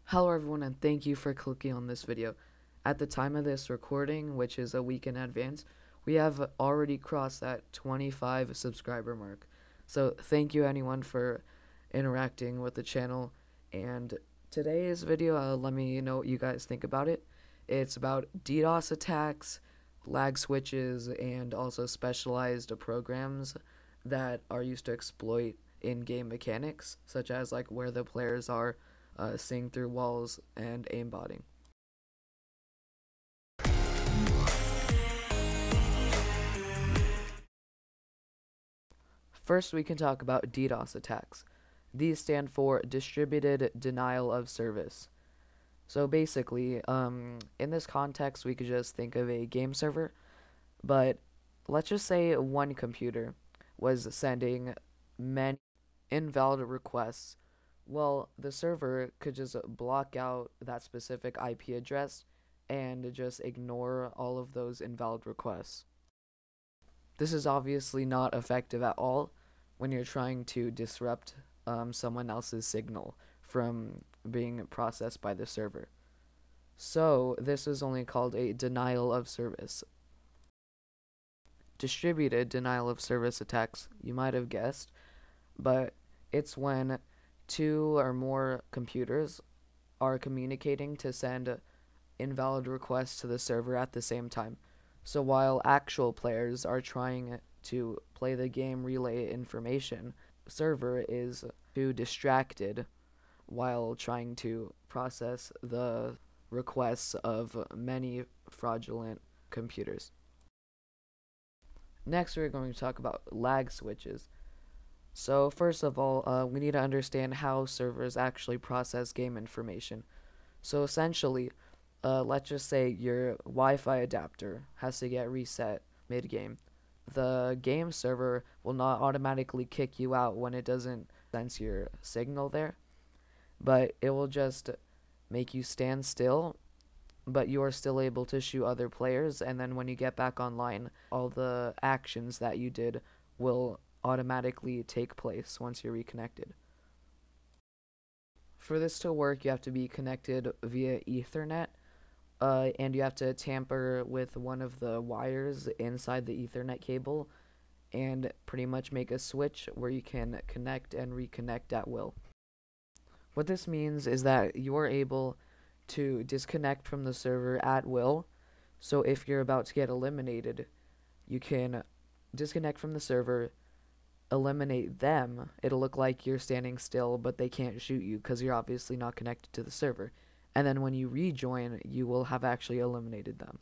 Hello everyone, and thank you for clicking on this video. At the time of this recording, which is a week in advance, we have already crossed that 25 subscriber mark. So thank you anyone for interacting with the channel. And today's video, let me know what you guys think about it. It's about DDoS attacks, lag switches, and also specialized programs that are used to exploit in-game mechanics, such as like where the players are, seeing through walls, and aimbotting. First, we can talk about DDoS attacks. These stand for Distributed Denial of Service. So basically, in this context, we could just think of a game server, but let's just say one computer was sending many invalid requests. Well, the server could just block out that specific IP address and just ignore all of those invalid requests. This is obviously not effective at all when you're trying to disrupt someone else's signal from being processed by the server. So this is only called a denial of service. Distributed denial of service attacks, you might have guessed, but it's when two or more computers are communicating to send invalid requests to the server at the same time. So while actual players are trying to play the game relay information, the server is too distracted while trying to process the requests of many fraudulent computers. Next, we're going to talk about lag switches. So first of all, we need to understand how servers actually process game information. So essentially, let's just say your Wi-Fi adapter has to get reset mid-game. The game server will not automatically kick you out when it doesn't sense your signal there, but it will just make you stand still, but you are still able to shoot other players, and then when you get back online, all the actions that you did will automatically take place once you're reconnected. For this to work, you have to be connected via Ethernet, and you have to tamper with one of the wires inside the Ethernet cable and pretty much make a switch where you can connect and reconnect at will. What this means is that you are able to disconnect from the server at will. So if you're about to get eliminated, you can disconnect from the server, eliminate them. It'll look like you're standing still, but they can't shoot you because you're obviously not connected to the server. And then when you rejoin, you will have actually eliminated them.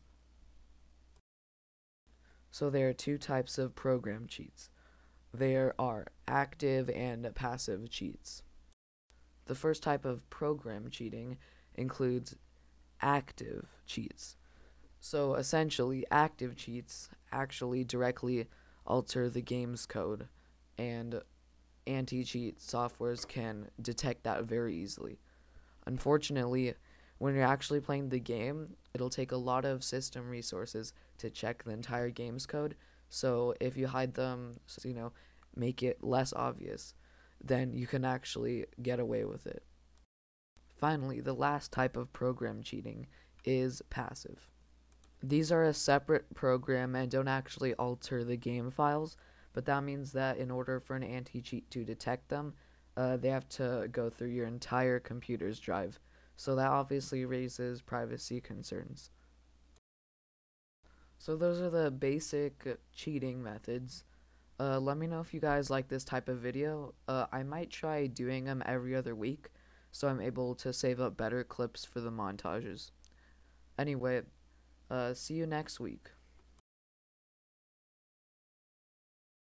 So there are two types of program cheats. There are active and passive cheats. The first type of program cheating includes active cheats. So essentially, active cheats actually directly alter the game's code, and anti-cheat softwares can detect that very easily. Unfortunately, when you're actually playing the game, it'll take a lot of system resources to check the entire game's code. So if you hide them, make it less obvious, then you can actually get away with it. Finally, the last type of program cheating is passive. These are a separate program and don't actually alter the game files, but that means that in order for an anti-cheat to detect them, they have to go through your entire computer's drive. So that obviously raises privacy concerns. So those are the basic cheating methods. Let me know if you guys like this type of video. I might try doing them every other week, so I'm able to save up better clips for the montages. Anyway, see you next week.